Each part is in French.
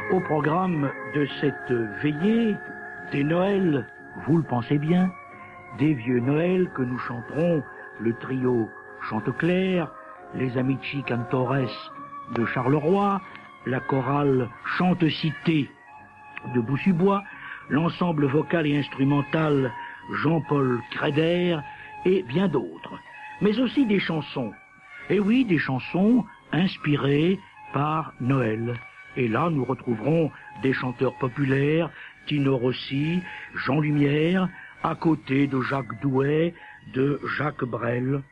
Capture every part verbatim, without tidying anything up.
Au programme de cette veillée, des Noëls, vous le pensez bien, des vieux Noëls que nous chanterons le trio Chanteclair, les Amici Cantores de Charleroi, la chorale Chante-Cité de Boussubois, l'ensemble vocal et instrumental Jean-Paul Créder et bien d'autres. Mais aussi des chansons. Et oui, des chansons inspirées par Noël. Et là, nous retrouverons des chanteurs populaires, Tino Rossi, Jean Lumière, à côté de Jacques Douai, de Jacques Brel.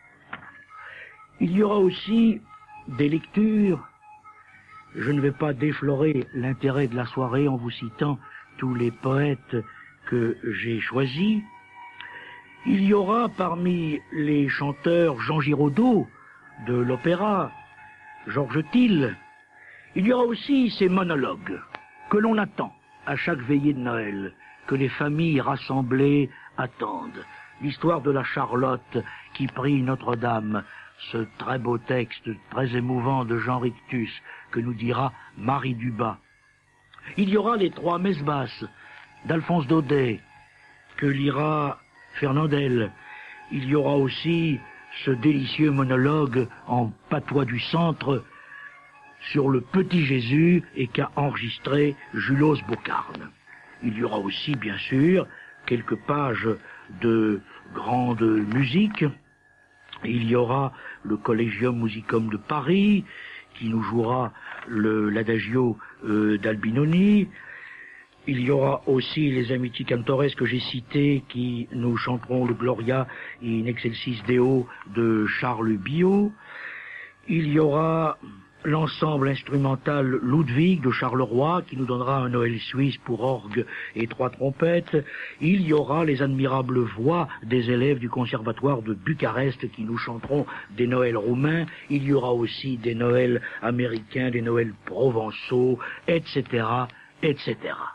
Il y aura aussi des lectures. Je ne vais pas déflorer l'intérêt de la soirée en vous citant tous les poètes que j'ai choisis. Il y aura parmi les chanteurs Jean Giraudoux de l'opéra, Georges Thill. Il y aura aussi ces monologues que l'on attend à chaque veillée de Noël, que les familles rassemblées attendent. L'histoire de la Charlotte qui prie Notre-Dame, ce très beau texte très émouvant de Jean Rictus que nous dira Marie Dubas. Il y aura les trois messes basses d'Alphonse Daudet que lira Fernandel. Il y aura aussi ce délicieux monologue en patois du centre sur le petit Jésus et qu'a enregistré Julos Bocarne. Il y aura aussi, bien sûr, quelques pages de grande musique. Il y aura le Collegium Musicum de Paris qui nous jouera le, l'adagio euh, d'Albinoni. Il y aura aussi les Amici Cantores que j'ai cités qui nous chanteront le Gloria in Excelsis Deo de Charles Biot. Il y aura l'ensemble instrumental Ludwig de Charleroi qui nous donnera un Noël suisse pour orgue et trois trompettes. Il y aura les admirables voix des élèves du conservatoire de Bucarest qui nous chanteront des Noëls roumains. Il y aura aussi des Noëls américains, des Noëls provençaux, et cetera, et cetera.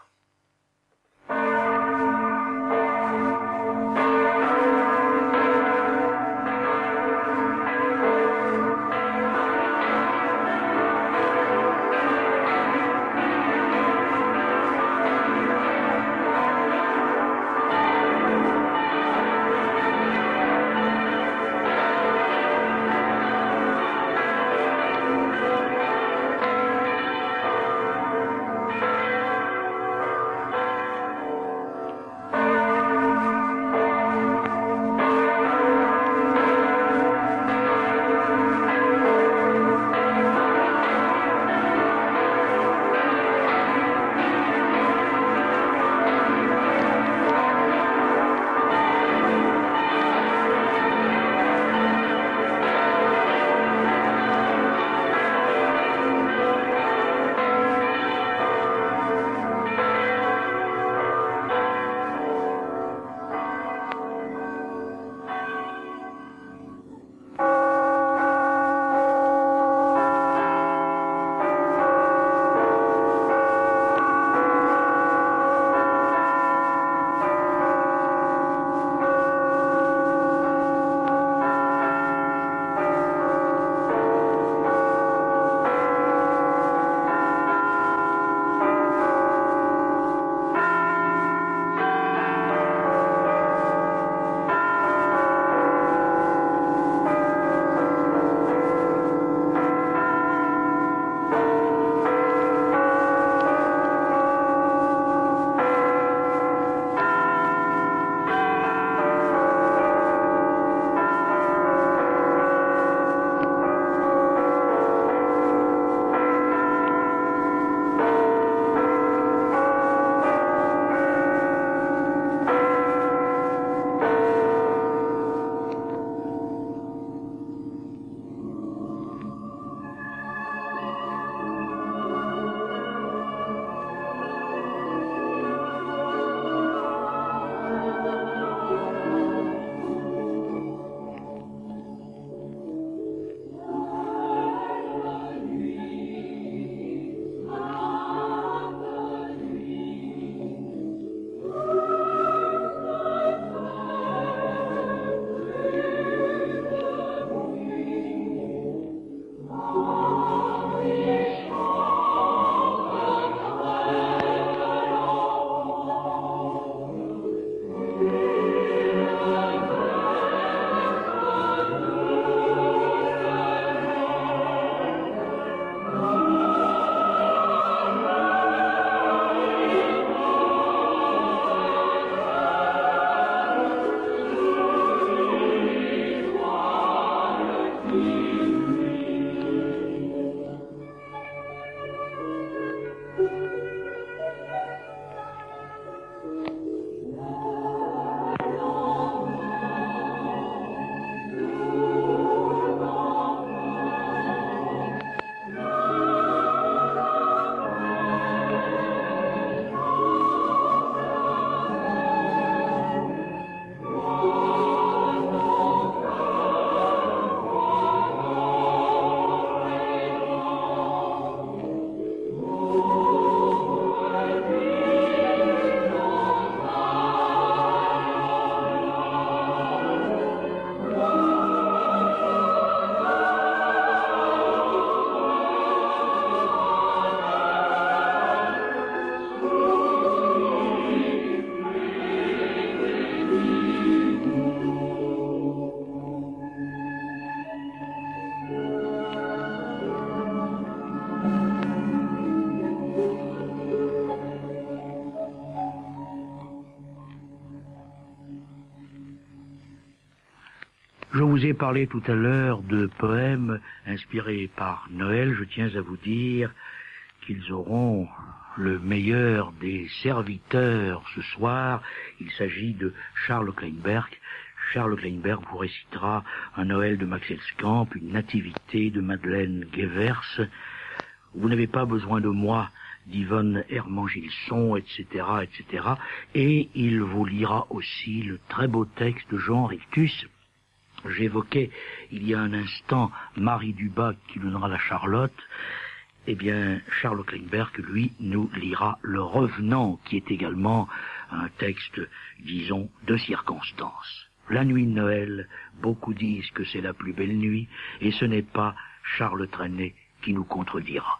Je vous ai parlé tout à l'heure de poèmes inspirés par Noël. Je tiens à vous dire qu'ils auront le meilleur des serviteurs ce soir. Il s'agit de Charles Kleinberg. Charles Kleinberg vous récitera un Noël de Max Elskamp, une nativité de Madeleine Guevers. Vous n'avez pas besoin de moi, d'Yvonne Herman-Gilson, et cetera, et cetera. Et il vous lira aussi le très beau texte de Jean Rictus. J'évoquais il y a un instant Marie Dubac qui nous donnera la Charlotte. Eh bien, Charles Kleinberg, lui, nous lira Le Revenant, qui est également un texte, disons, de circonstance. La nuit de Noël, beaucoup disent que c'est la plus belle nuit, et ce n'est pas Charles Trenet qui nous contredira.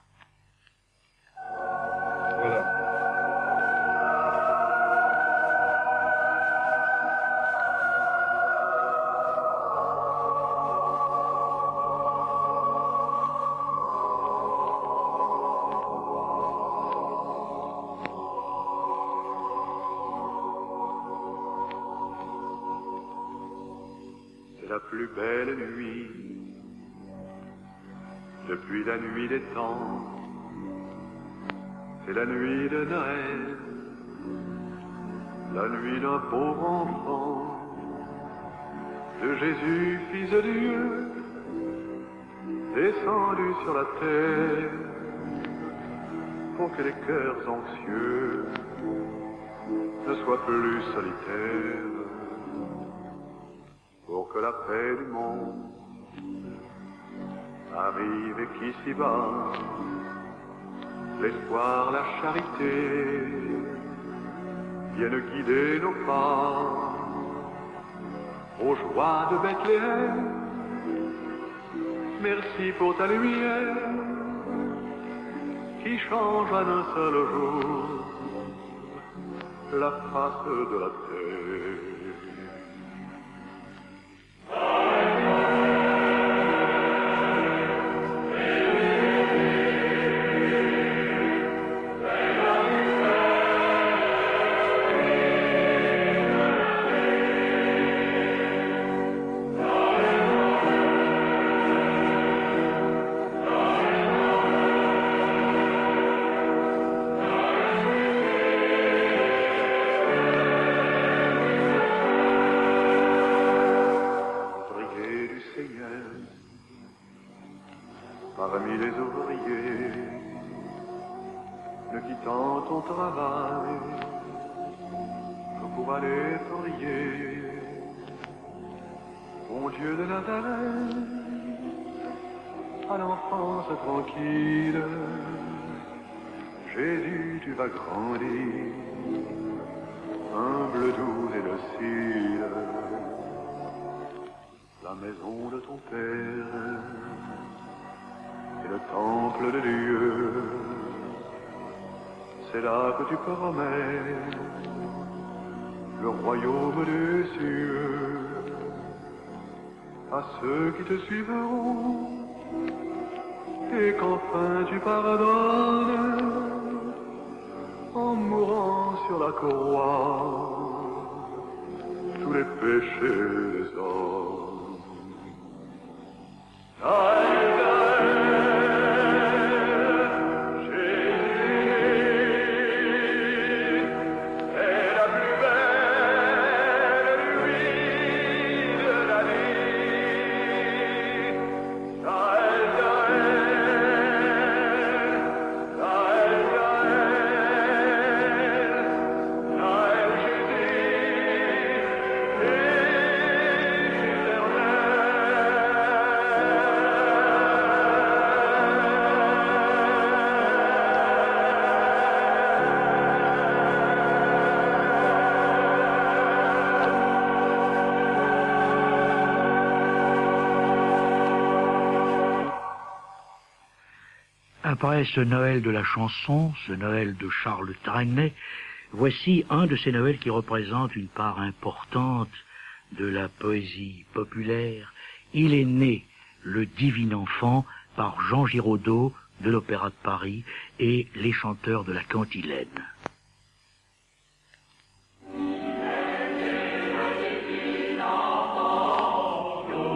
Voilà. La plus belle nuit, depuis la nuit des temps, c'est la nuit de Noël, la nuit d'un pauvre enfant, de Jésus, fils de Dieu, descendu sur la terre, pour que les cœurs anxieux ne soient plus solitaires. Pour que la paix du monde arrive et qu'ici-bas, l'espoir, la charité viennent guider nos pas aux joies de Bethléem. Merci pour ta lumière qui change en un seul jour la face de la terre. Parmi les ouvriers, ne quittant ton travail que pour aller prier, bon Dieu de Nazareth, à l'enfance tranquille, Jésus, tu vas grandir, humble, doux et docile, la maison de ton Père et le temple de Dieu, c'est là que tu promets le royaume des cieux à ceux qui te suivront, et qu'enfin tu pardonnes en mourant sur la croix tous les péchés des hommes. Aïe, Après ce Noël de la chanson, ce Noël de Charles Trenet, voici un de ces Noëls qui représente une part importante de la poésie populaire. Il est né, le divin enfant, par Jean Giraudoux de l'Opéra de Paris et les chanteurs de la Cantilène. Enfant,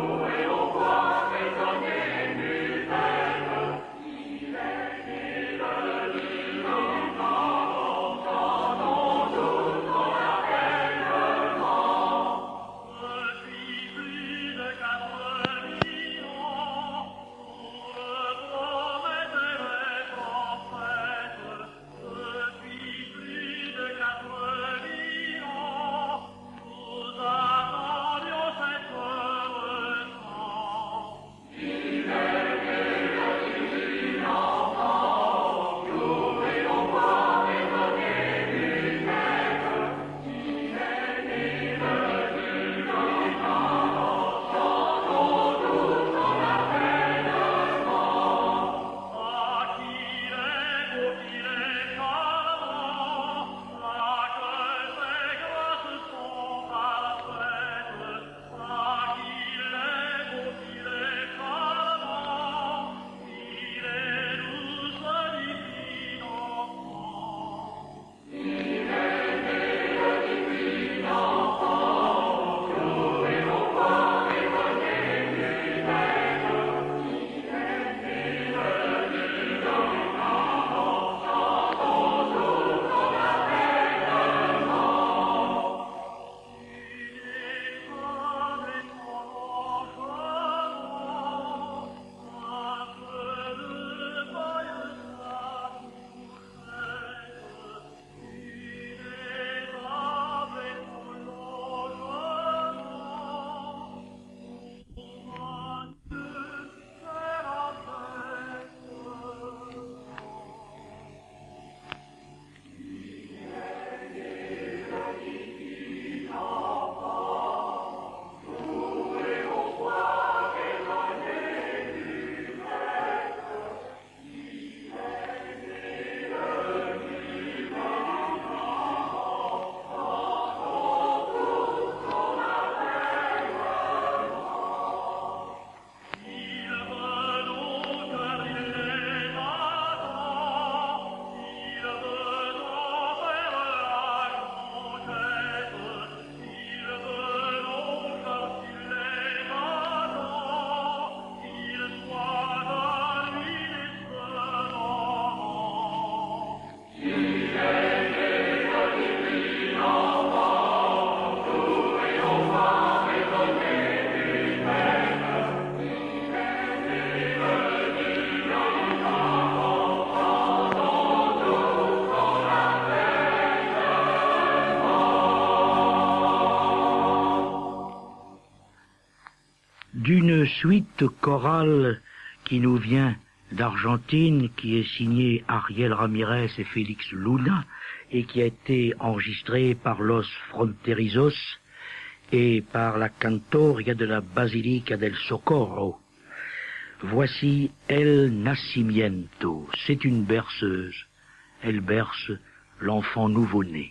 suite chorale qui nous vient d'Argentine, qui est signée Ariel Ramirez et Félix Luna, et qui a été enregistrée par Los Fronterizos et par la Cantoria de la Basilica del Socorro. Voici El Nacimiento. C'est une berceuse. Elle berce l'enfant nouveau-né.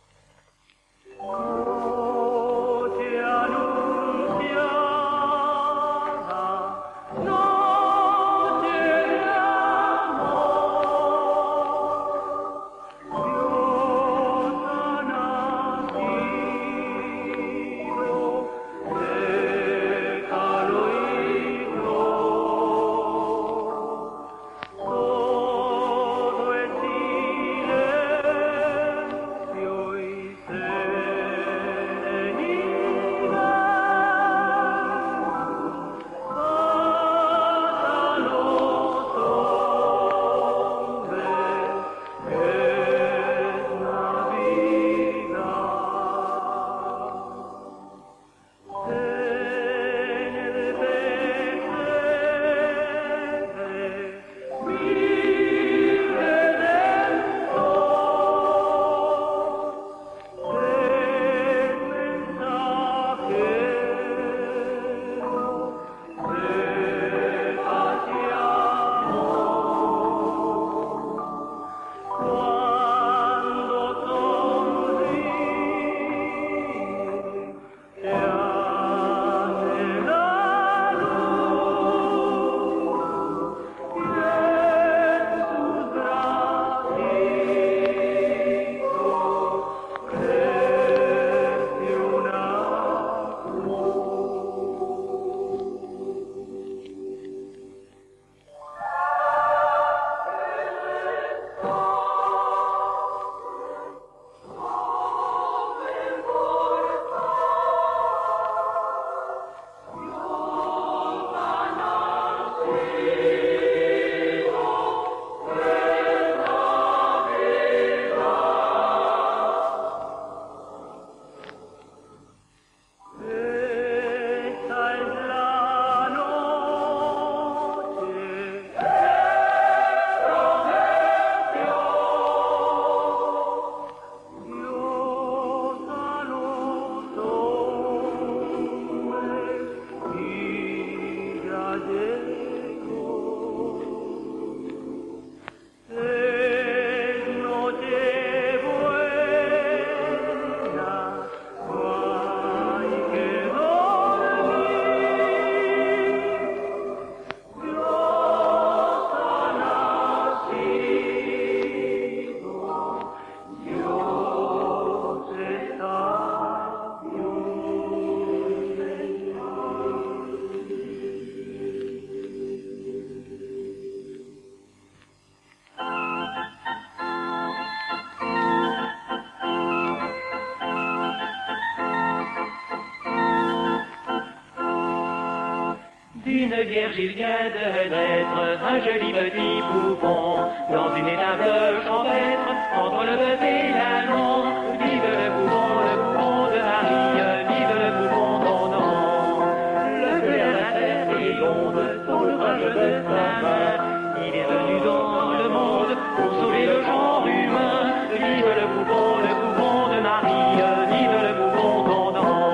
Une vierge, il vient de naître, un joli petit poupon, dans une étable champêtre, entre le bœuf et l'ânon. Vive le poupon, le poupon de Marie, vive le poupon ton nom. Le bleu à la terre féconde, son l'ouvrage de sa main, il est venu dans le monde pour sauver le genre humain. Vive le poupon, le poupon de Marie, vive le poupon ton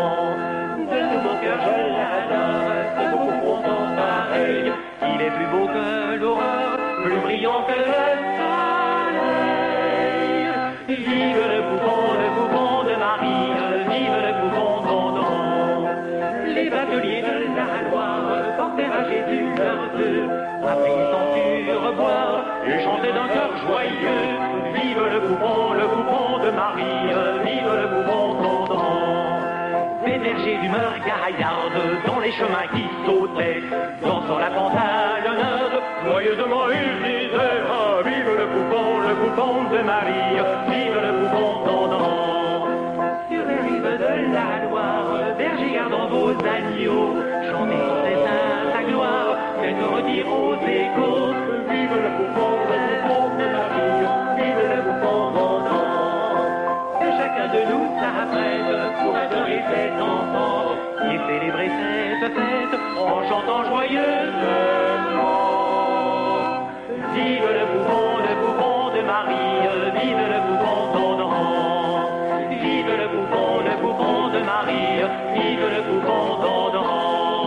nom. De tout mon cœur je l'adore, ce beau poupon sans pareil, il est plus beau que l'aurore, plus brillant que le soleil. Vive le poupon, le poupon de Marie, vive le poupon ton nom. Les bateliers de la Loire portèrent à Jésus leurs œufs, après ils sont sur boire et chantaient d'un cœur joyeux. Vive le poupon, le poupon de Marie, vive le poupon ton nom. Des bergers d'humeur gaillarde, dans les chemins qui sautaient, dansant la campagne neuve, joyeusement ils disaient: ah, vive le poupon, le poupon de Marie, vive le poupon ton nom. Sur les rives de la Loire, bergers gardant vos agneaux, chantez sans cesse sa gloire, faites redire aux échos: vive le poupon, le poupon de Marie, vive le poupon ton nom. Et chacun de nous s'apprête pour adorer cet enfant et célébrer cette fête en chantant joyeusement. Vive le poupon, le poupon de Marie, vive le poupon tendant. Vive le poupon, le poupon de Marie, vive le poupon tendant.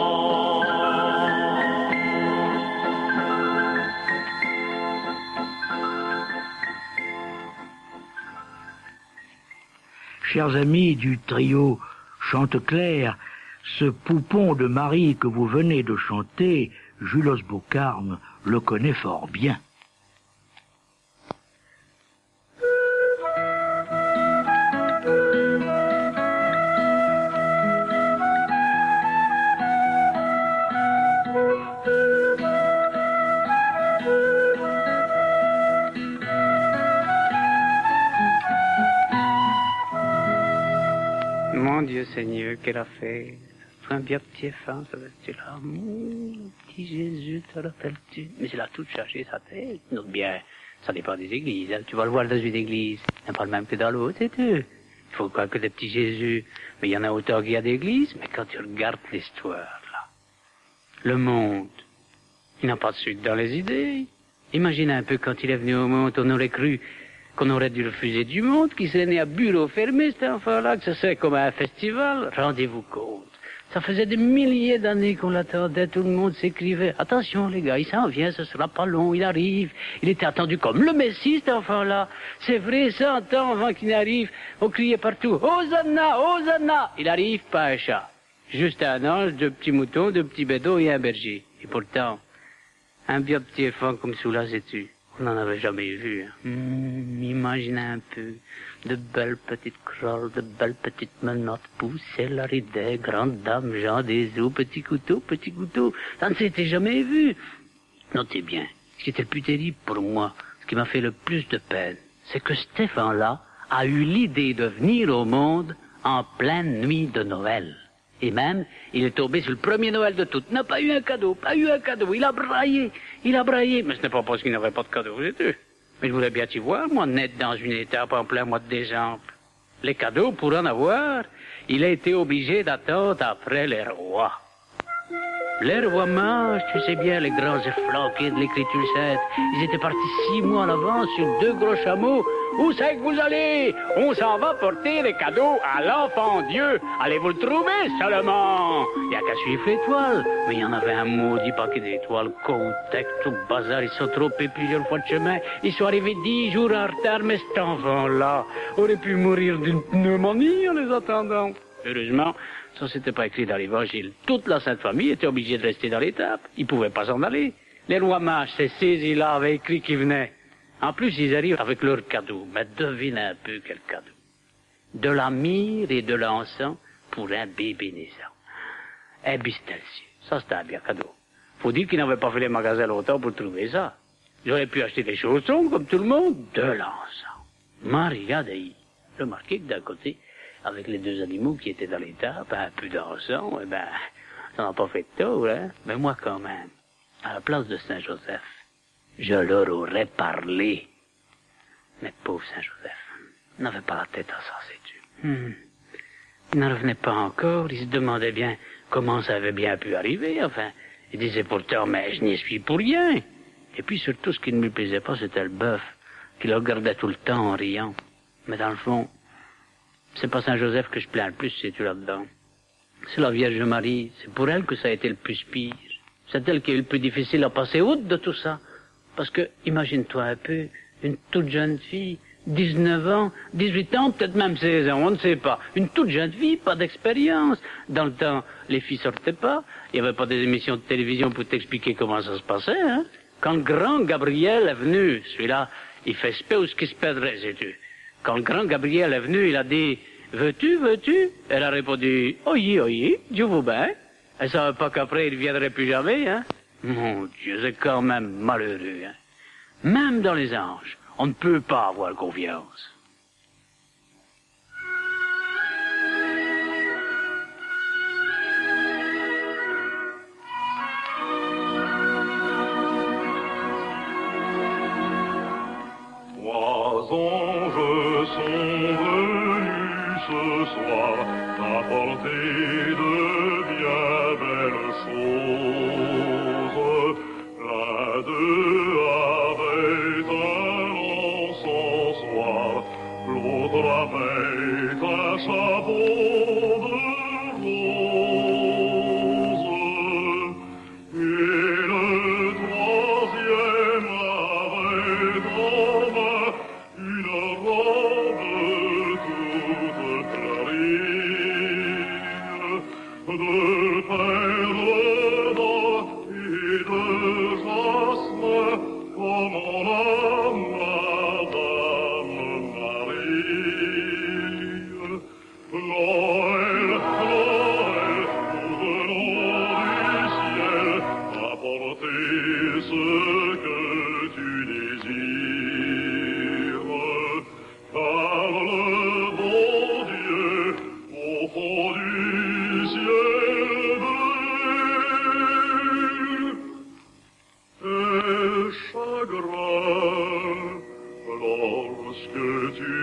Chers amis du trio Chanteclair, ce poupon de Marie que vous venez de chanter, Julos Beaucarme le connaît fort bien. Mon Dieu Seigneur, quelle affaire. Un bien petit fin, ça va être là. Mon petit Jésus, te rappelles-tu? Mais il a tout chargé sa tête. Donc bien, ça dépend des églises. Hein. Tu vas le voir dans une église. Il n'est pas le même que dans l'autre, sais-tu? Il faut croire que des petits Jésus. Mais il y en a autant qu'il y a d'églises. Mais quand tu regardes l'histoire, là, le monde, il n'a pas de suite dans les idées. Imagine un peu quand il est venu au monde, on aurait cru qu'on aurait dû refuser du monde, qu'il serait né à bureau fermé, cet enfant-là, que ce serait comme un festival. Rendez-vous compte. Ça faisait des milliers d'années qu'on l'attendait, tout le monde s'écrivait. Attention les gars, il s'en vient, ce sera pas long, il arrive. Il était attendu comme le Messie, cet enfant-là. C'est vrai, cent ans avant qu'il n'arrive, on criait partout, Hosanna, Hosanna. Il arrive, pas un chat. Juste un ange, deux petits moutons, deux petits bédos et un berger. Et pourtant, un bien petit enfant comme celui-là, sais-tu, on n'en avait jamais vu. Hein. Mmh, imaginez un peu. De belles petites crolles, de belles petites menottes, poussées, la ridée, grande dame, Jean des eaux, petit couteau, petit couteau. Ça ne s'était jamais vu. Notez bien, ce qui était le plus terrible pour moi, ce qui m'a fait le plus de peine, c'est que Stéphane-là a eu l'idée de venir au monde en pleine nuit de Noël. Et même, il est tombé sur le premier Noël de toutes. Il n'a pas eu un cadeau, pas eu un cadeau. Il a braillé, il a braillé. Mais ce n'est pas parce qu'il n'avait pas de cadeau, vous êtes. Mais je voulais bien t'y voir, moi, naître dans une étape en plein mois de décembre. Les cadeaux, pour en avoir, il a été obligé d'attendre après les rois. Les rois mages, tu sais bien, les grands efflanqués de l'écriture sainte, ils étaient partis six mois à l'avance sur deux gros chameaux. Où c'est que vous allez? On s'en va porter les cadeaux à l'enfant Dieu. Allez-vous le trouver seulement? Il n'y a qu'à suivre l'étoile. Mais il y en avait un maudit paquet d'étoiles, côte, tout bazar. Ils sont trompés plusieurs fois de chemin. Ils sont arrivés dix jours en retard, mais cet enfant-là aurait pu mourir d'une pneumonie en les attendant. Heureusement, ça s'était pas écrit dans l'évangile. Toute la Sainte Famille était obligée de rester dans l'étape. Ils pouvaient pas s'en aller. Les rois mages, ces saisis-là, avaient écrit qu'ils venaient. En plus, ils arrivent avec leurs cadeaux. Mais devine un peu quel cadeau. De la myrrhe et de l'encens pour un bébé naissant. Un bistelcieux. Ça, c'était un bien cadeau. Faut dire qu'ils n'avaient pas fait les magasins longtemps pour trouver ça. Ils auraient pu acheter des chaussons, comme tout le monde. De l'encens. Marie, regardez. Remarquez que d'un côté, avec les deux animaux qui étaient dans l'étape, un peu d'encens, eh ben, ça n'a pas fait de tort, hein. Mais moi, quand même, à la place de Saint-Joseph, je leur aurais parlé. Mais pauvre Saint-Joseph, il n'avait pas la tête à ça, sais-tu. Hmm. Il n'en revenait pas encore, il se demandait bien comment ça avait bien pu arriver, enfin. Il disait pourtant, mais je n'y suis pour rien. Et puis surtout, ce qui ne lui plaisait pas, c'était le bœuf, qui le regardait tout le temps en riant. Mais dans le fond, c'est pas Saint-Joseph que je plains le plus, sais-tu, là-dedans. C'est la Vierge Marie, c'est pour elle que ça a été le plus pire. C'est elle qui a eu le plus difficile à passer outre de tout ça. Parce que, imagine-toi un peu, une toute jeune fille, dix-neuf ans, dix-huit ans, peut-être même seize ans, on ne sait pas. Une toute jeune fille, pas d'expérience. Dans le temps, les filles sortaient pas. Il n'y avait pas des émissions de télévision pour t'expliquer comment ça se passait, hein. Quand le grand Gabriel est venu, celui-là, il fait ce qui se perdrait, sais-tu. Quand le grand Gabriel est venu, il a dit, veux-tu, veux-tu? Elle a répondu, oui, oui, Dieu vous bien. Elle savait pas qu'après, il ne viendrait plus jamais, hein. Mon Dieu, c'est quand même malheureux, hein. Même dans les anges, on ne peut pas avoir confiance. Trois anges sont venus ce soir apporter de chose. L'un d'eux avait un encensoir, l'autre avait un chapeau de rose, et le troisième avait dans main une robe toute fleurie, de perles d'or et de jasmin, comme en a Madame Marie. Noël, Noël, nous venons du ciel apporter ce que tu désires, car le bon Dieu au fond du ciel bleu est chagrin lorsque tu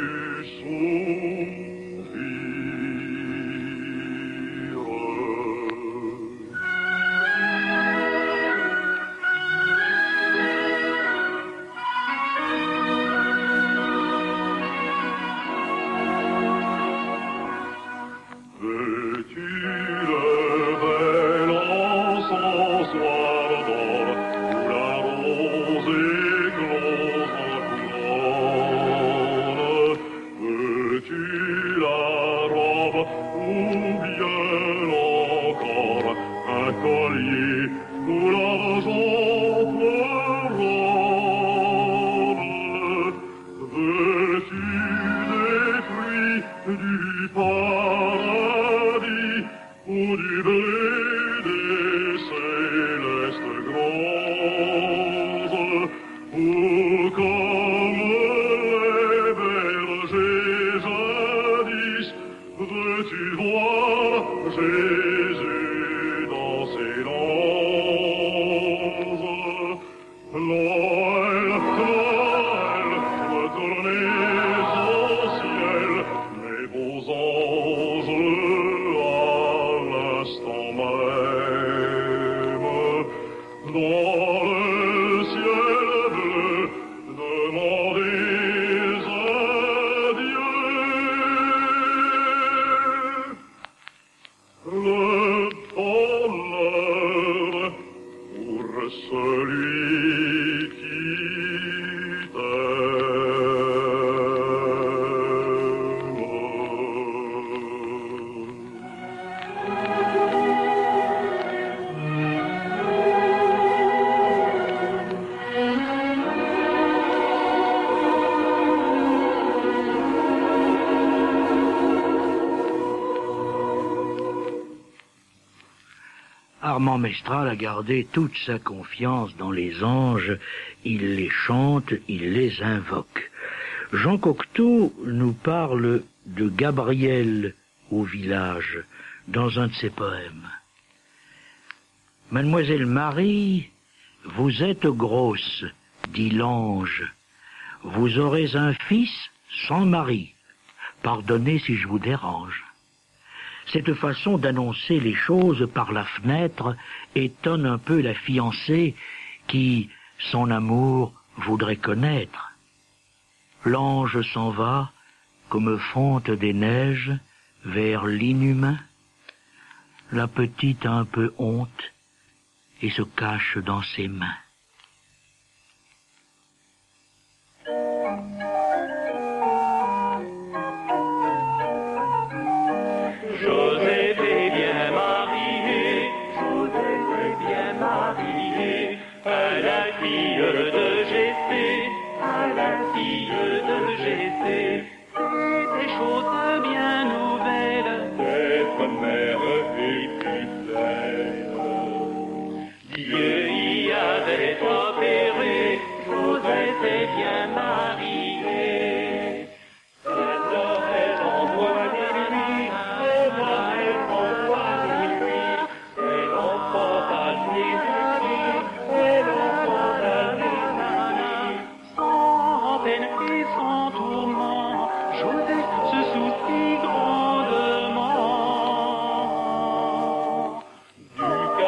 Armand Mestral a gardé toute sa confiance dans les anges, il les chante, il les invoque. Jean Cocteau nous parle de Gabriel au village dans un de ses poèmes. Mademoiselle Marie, vous êtes grosse, dit l'ange, vous aurez un fils sans mari. Pardonnez si je vous dérange. Cette façon d'annoncer les choses par la fenêtre étonne un peu la fiancée qui, son amour, voudrait connaître. L'ange s'en va, comme fonte des neiges, vers l'inhumain. La petite a un peu honte et se cache dans ses mains. Joseph est bien marié, Joseph est bien marié, à la fille de Jessé, à la fille de Jessé. C'est des choses bien nouvelles d'être mère et fidèle. Dieu y avait opéré, Joseph est bien marié. Elle aurait envoyé lui, elle aurait envoyé lui, elle emporta les amis, elle emporta les amis. Sans peine et sans tourment, Joseph se soucie grandement du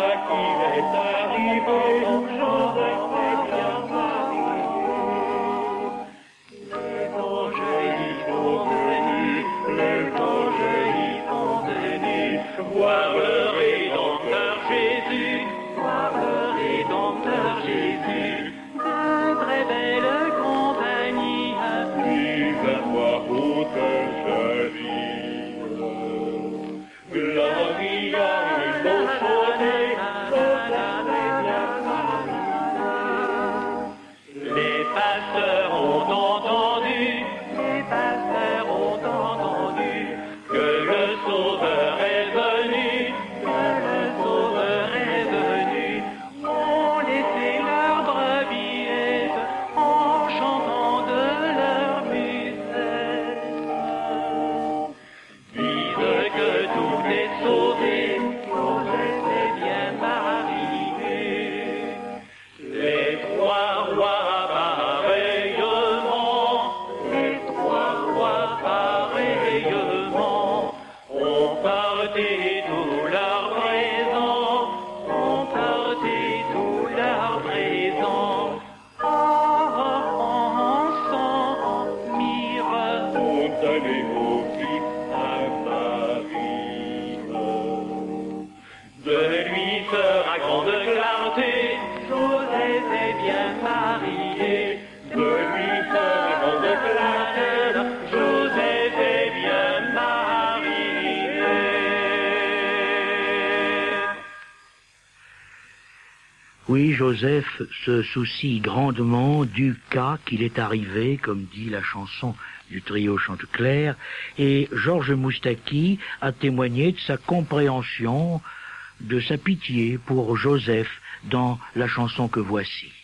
Oui, Joseph se soucie grandement du cas qu'il est arrivé, comme dit la chanson du trio Chanteclair, et Georges Moustaki a témoigné de sa compréhension, de sa pitié pour Joseph dans la chanson que voici.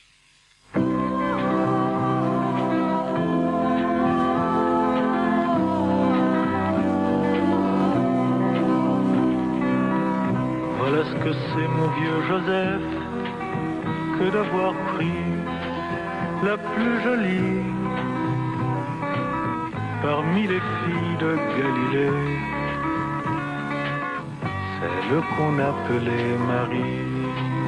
Voilà ce que c'est, mon vieux Joseph, que d'avoir pris la plus jolie parmi les filles de Galilée, celle qu'on appelait Marie.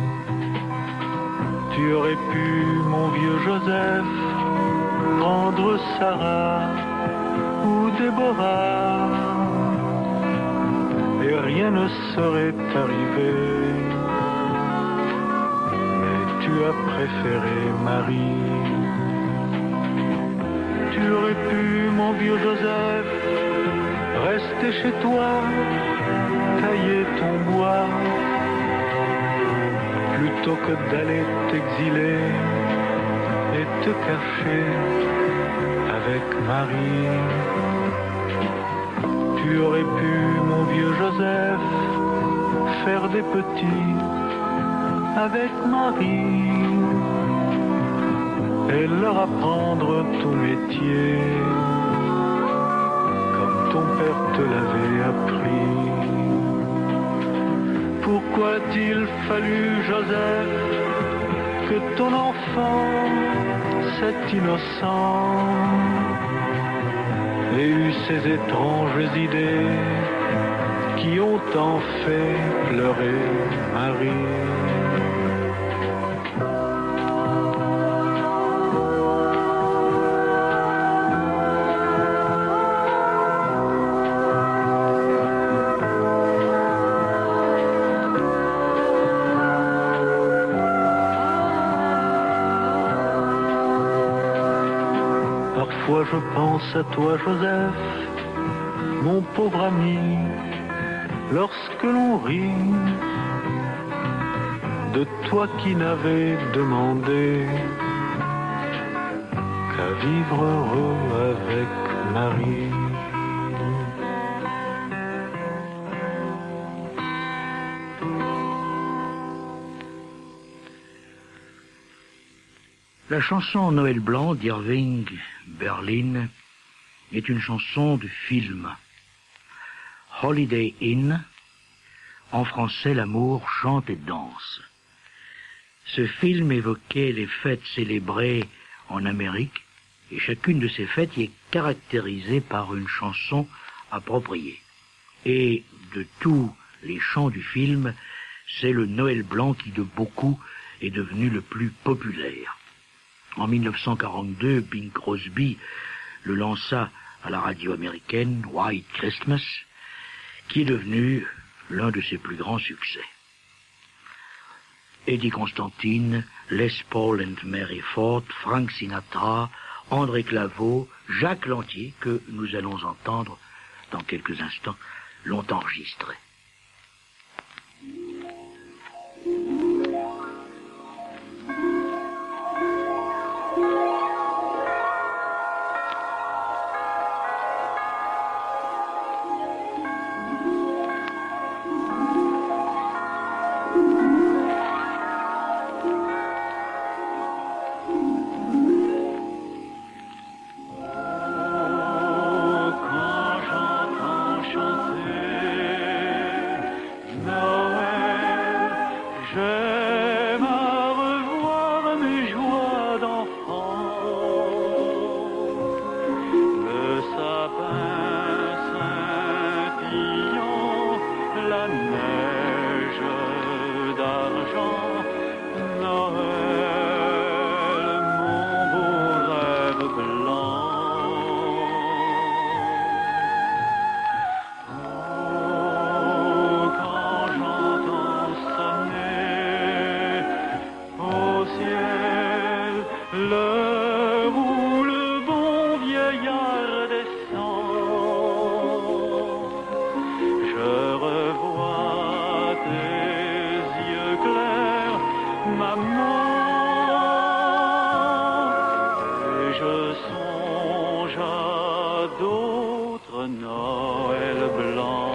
Tu aurais pu, mon vieux Joseph, prendre Sarah ou Déborah, et rien ne serait arrivé. Mais tu as préféré Marie. Tu aurais pu, mon vieux Joseph, rester chez toi, tailler ton bois, plutôt que d'aller t'exiler et te cacher avec Marie. Tu aurais pu, mon vieux Joseph, faire des petits avec Marie et leur apprendre ton métier comme ton père te l'avait appris. Pourquoi a-t-il fallu, Joseph, que ton enfant, cet innocent, ait eu ces étranges idées qui ont tant fait pleurer Marie? Parfois je pense à toi, Joseph, mon pauvre ami, lorsque l'on rit de toi qui n'avais demandé qu'à vivre heureux avec Marie. La chanson Noël blanc d'Irving Berlin est une chanson de film. Holiday Inn, en français l'amour chante et danse. Ce film évoquait les fêtes célébrées en Amérique et chacune de ces fêtes y est caractérisée par une chanson appropriée. Et de tous les chants du film, c'est le Noël blanc qui de beaucoup est devenu le plus populaire. En mille neuf cent quarante-deux, Bing Crosby le lança à la radio américaine, White Christmas, qui est devenu l'un de ses plus grands succès. Eddie Constantine, Les Paul and Mary Ford, Frank Sinatra, André Claveau, Jacques Lantier, que nous allons entendre dans quelques instants, l'ont enregistré. Quand j'entends chanter songe à d'autres Noëls blancs.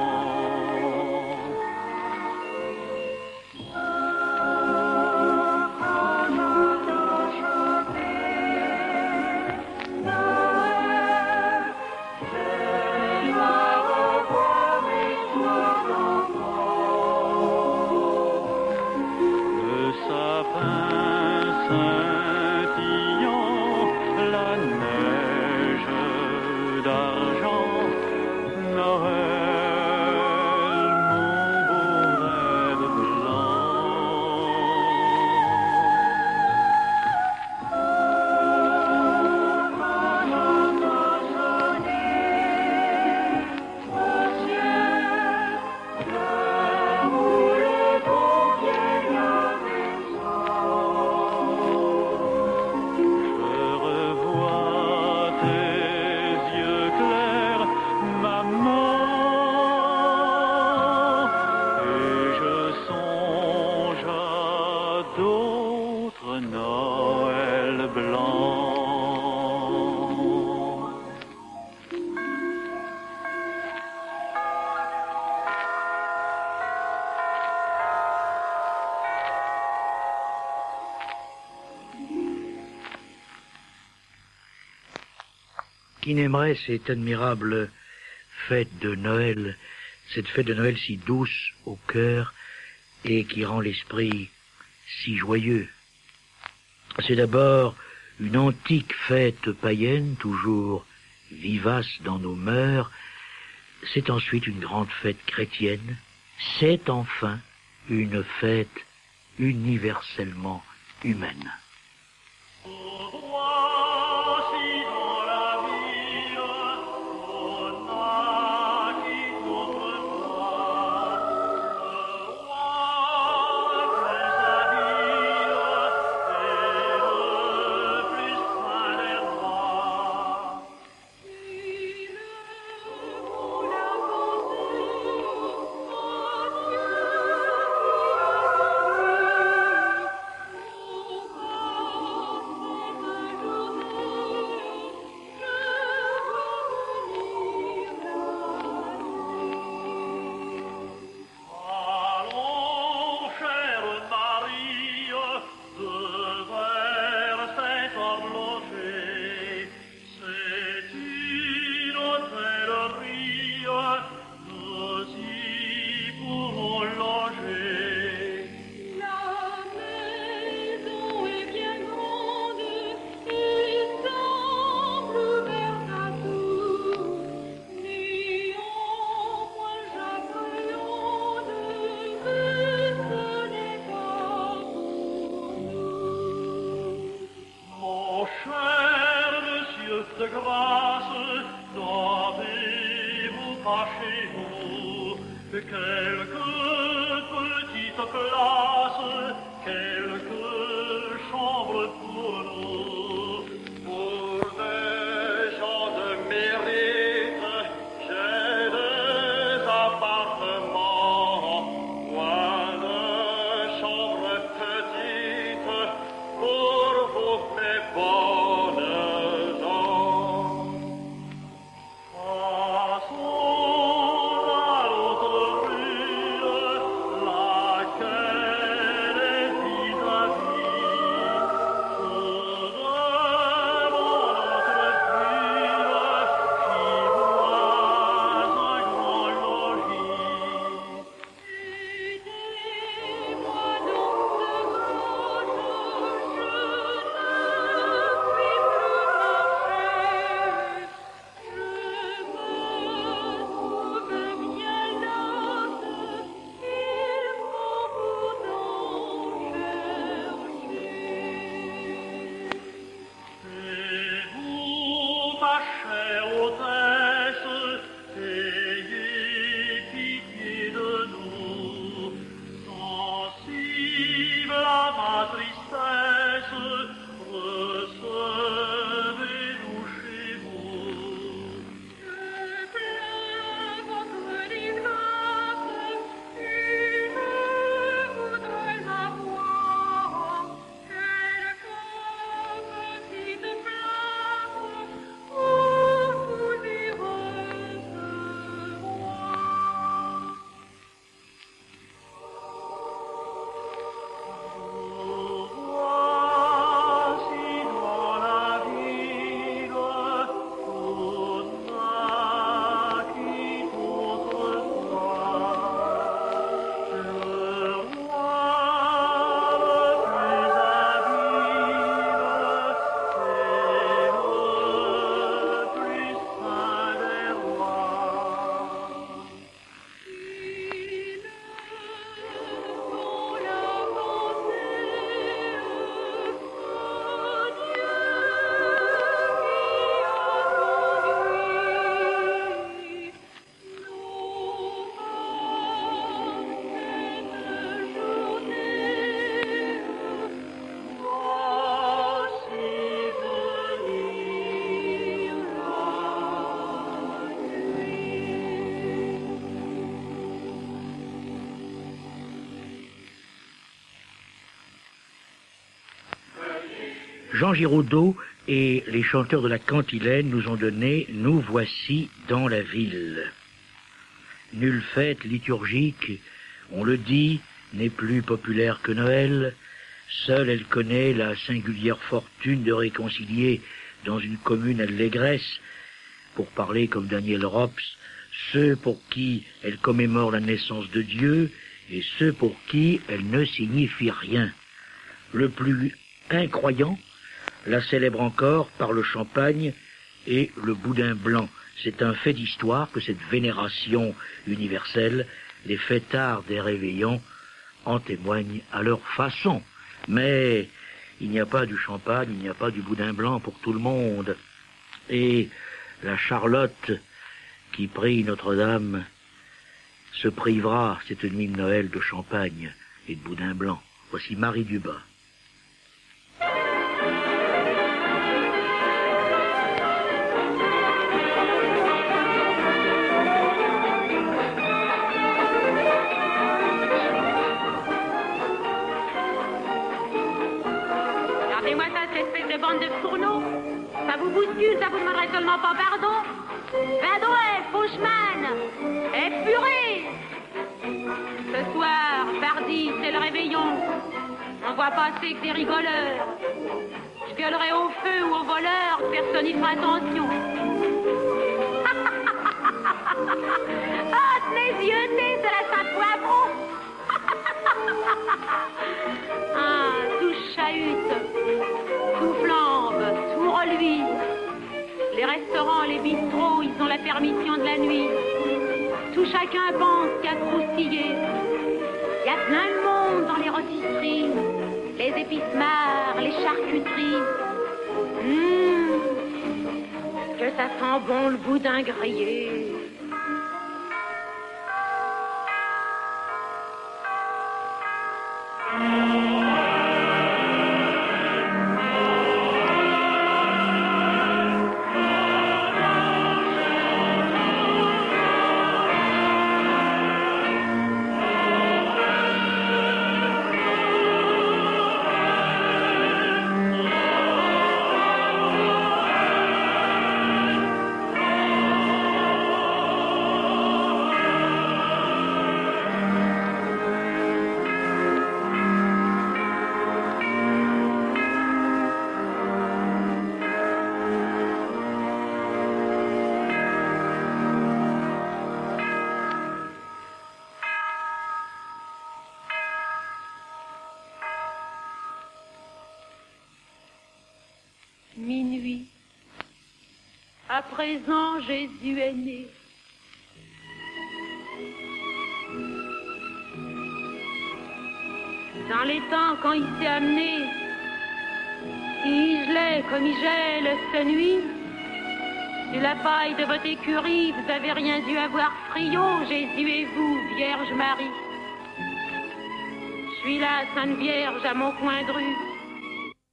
Qui n'aimerait cette admirable fête de Noël, cette fête de Noël si douce au cœur et qui rend l'esprit si joyeux? C'est d'abord une antique fête païenne, toujours vivace dans nos mœurs. C'est ensuite une grande fête chrétienne. C'est enfin une fête universellement humaine. Oh Jean Giraudoux et les chanteurs de la cantilène nous ont donné « Nous voici dans la ville ». Nulle fête liturgique, on le dit, n'est plus populaire que Noël. Seule elle connaît la singulière fortune de réconcilier dans une commune allégresse, pour parler comme Daniel Rops, ceux pour qui elle commémore la naissance de Dieu et ceux pour qui elle ne signifie rien. Le plus incroyant la célèbre encore par le champagne et le boudin blanc. C'est un fait d'histoire que cette vénération universelle, les fêtards des réveillons en témoignent à leur façon. Mais il n'y a pas du champagne, il n'y a pas du boudin blanc pour tout le monde. Et la Charlotte qui prie Notre-Dame se privera cette nuit de Noël de champagne et de boudin blanc. Voici Marie Dubas. Regardez-moi ça, cette espèce de bande de fourneaux. Ça vous bouscule, ça vous demanderait seulement pas pardon. Vadouet, Faucheman, épuré. Ce soir, pardi, c'est le réveillon. On voit passer que des rigoleurs. Je gueulerai au feu ou au voleur, personne n'y fera attention. Ah, tenez yeux, c'est la Saint-Poivron. Ah, tout chahute, tout flambe, tout reluit. Les restaurants, les bistrots, ils ont la permission de la nuit. Tout chacun pense qu'il y a croustillé. Il y a plein de monde dans les rôtisseries, les épices-mares, les charcuteries. Mmh, que ça sent bon le boudin grillé. Minuit. À présent, Jésus est né. Dans les temps, quand il s'est amené, il gelait comme il gèle cette nuit. Sur la paille de votre écurie, vous avez rien dû avoir friot, Jésus et vous, Vierge Marie. Je suis là, Sainte Vierge, à mon coin de rue.